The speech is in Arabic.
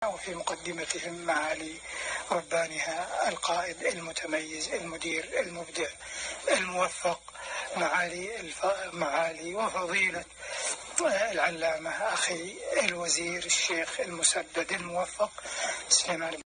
وفي مقدمتهم معالي ربانها القائد المتميز المدير المبدع الموفق معالي وفضيلة العلامة أخي الوزير الشيخ المسدد الموفق سليمان